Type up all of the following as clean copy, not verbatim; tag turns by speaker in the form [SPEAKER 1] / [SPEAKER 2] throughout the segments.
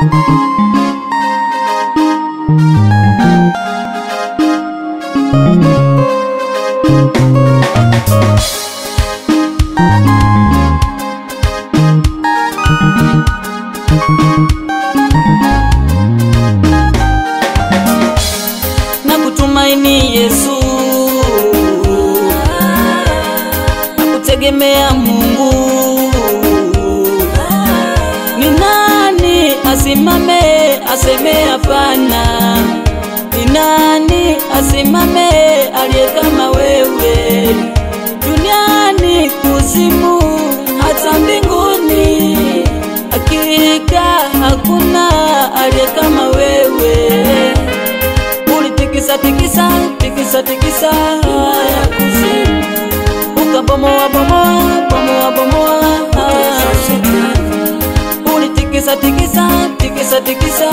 [SPEAKER 1] Nakutumaini Yesu, nakutegemea Mungu. Ni nani asimame aseme hapana? Ni nani asimame aliye kama wewe? Duniani, kuzimu, hata mbinguni, hakika hakuna aliye kama wewe. Ulitikisa tikisa, tikisa tikisa ya kuzimu, ukabomoa bomoa, bomoa bomoa. Ulitikisa tikisa, tikisa tikisa,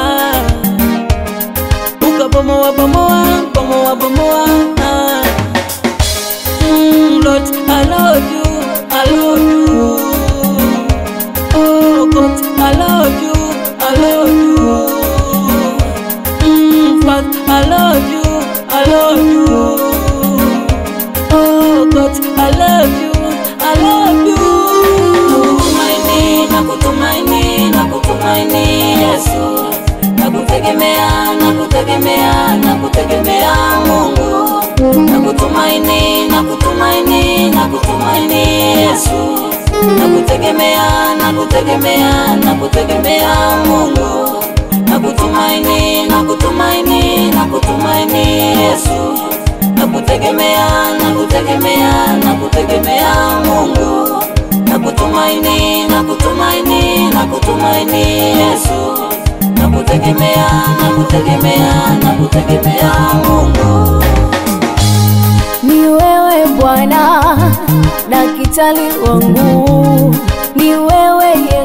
[SPEAKER 1] ukabomoa bomoa, bomoa bomoa. Lord, I love you, I love you. Oh God, I love you, I love you. Father, I love you, I love you. Oh God, I love you, I love you. Nakutumaini, nakutumaini Yesu. Nakutegemea, nakutegemea, nakutegemea Mungu. Nakutumaini, nakutumaini, nakutumaini Yesu. Nakutegemea, nakutegemea, nakutegemea Mungu. Nakutumaini, nakutumaini, nakutumaini Yesu. Nakutegemea, nakutegemea, nakutegemea Mungu. Nakutumaini, nakutumaini, nakutumaini Yesu. Nakutegemea, nakutegemea, nakutegemea Mungu.
[SPEAKER 2] Ni wewe Bwana, daktari wangu. Ni wewe